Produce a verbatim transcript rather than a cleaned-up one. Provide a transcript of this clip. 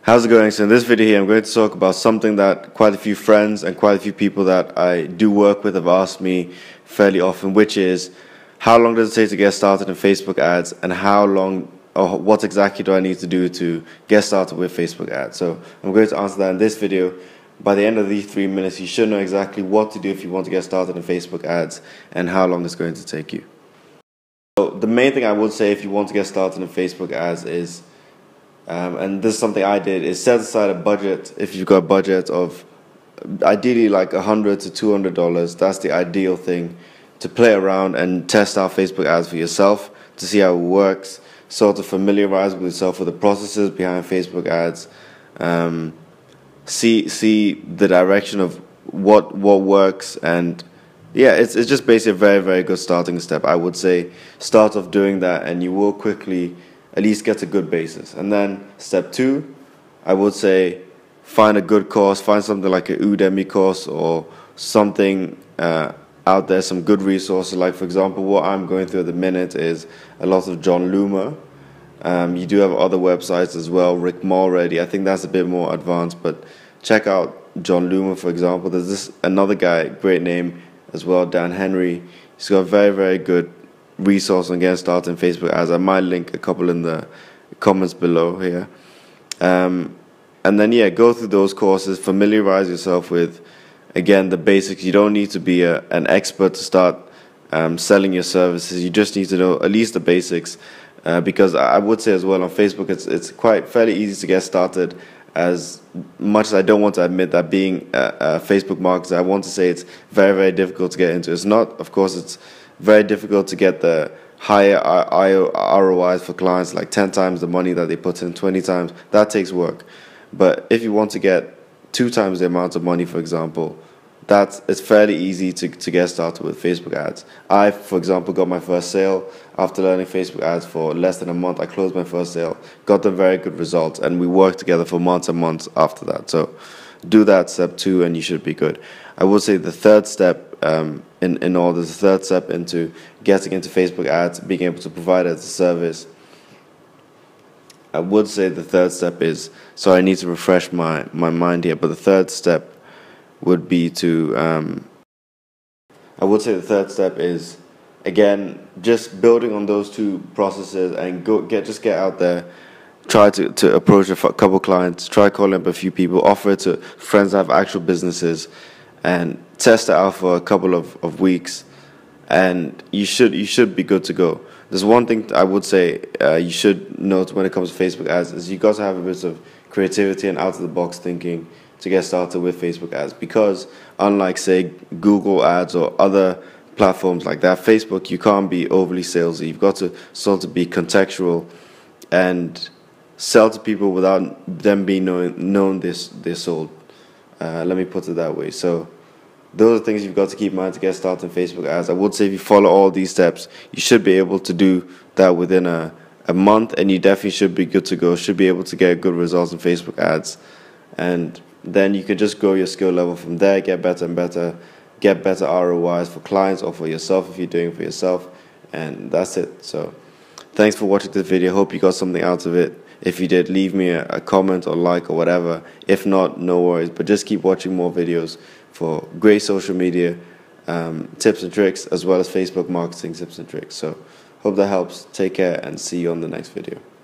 How's it going? So in this video here, I'm going to talk about something that quite a few friends and quite a few people that I do work with have asked me fairly often, which is how long does it take to get started in Facebook ads, and how long or what exactly do I need to do to get started with Facebook ads? So I'm going to answer that in this video. By the end of these three minutes, you should know exactly what to do if you want to get started in Facebook ads and how long it's going to take you. So the main thing I would say if you want to get started in Facebook ads is Um, and this is something I did, is set aside a budget. If you've got a budget of ideally like one hundred to two hundred dollars, that's the ideal thing, to play around and test out Facebook ads for yourself to see how it works, sort of familiarize with yourself with the processes behind Facebook ads, um, see see the direction of what what works, and yeah, it's it's just basically a very very good starting step. I would say start off doing that, and you will quickly at least get a good basis. And then step two, I would say find a good course, find something like a Udemy course or something uh, out there, some good resources. Like for example, what I'm going through at the minute is a lot of John Loomer. Um, you do have other websites as well, Rick Mulready. I think that's a bit more advanced, but check out John Loomer, for example. There's this another guy, great name as well, Dan Henry. He's got very, very good resource on getting started in Facebook ads. I might link a couple in the comments below here. Um, and then, yeah, go through those courses, familiarize yourself with, again, the basics. You don't need to be a, an expert to start um, selling your services. You just need to know at least the basics, uh, because I would say as well on Facebook, it's, it's quite fairly easy to get started. As much as I don't want to admit that being a, a Facebook marketer, I want to say it's very, very difficult to get into. It's not, of course, it's very difficult to get the higher R O Is for clients, like ten times the money that they put in, twenty times. That takes work. But if you want to get two times the amount of money, for example, that's it's fairly easy to, to get started with Facebook ads. I, for example, got my first sale after learning Facebook ads for less than a month. I closed my first sale, got them very good results, and we worked together for months and months after that. So do that, step two, and you should be good. I would say the third step um, in, in all, there's a third step into getting into Facebook ads, being able to provide it as a service. I would say the third step is, so I need to refresh my, my mind here, but the third step would be to, um, I would say the third step is, again, just building on those two processes and go get just get out there. Try to, to approach a couple clients, try calling up a few people, offer it to friends that have actual businesses, and test it out for a couple of, of weeks, and you should you should be good to go. There's one thing I would say uh, you should note when it comes to Facebook ads is you got to have a bit of creativity and out-of-the-box thinking to get started with Facebook ads, because unlike, say, Google ads or other platforms like that, Facebook, you can't be overly salesy. You've got to sort of be contextual and sell to people without them being known, known this they're sold. Uh, let me put it that way. So those are things you've got to keep in mind to get started in Facebook ads. I would say if you follow all these steps, you should be able to do that within a, a month, and you definitely should be good to go, should be able to get good results in Facebook ads. And then you can just grow your skill level from there, get better and better, get better R O Is for clients or for yourself if you're doing it for yourself, and that's it. So thanks for watching this video. Hope you got something out of it. If you did, leave me a, a comment or like or whatever. If not, no worries. But just keep watching more videos for great social media um, tips and tricks, as well as Facebook marketing tips and tricks. So hope that helps. Take care and see you on the next video.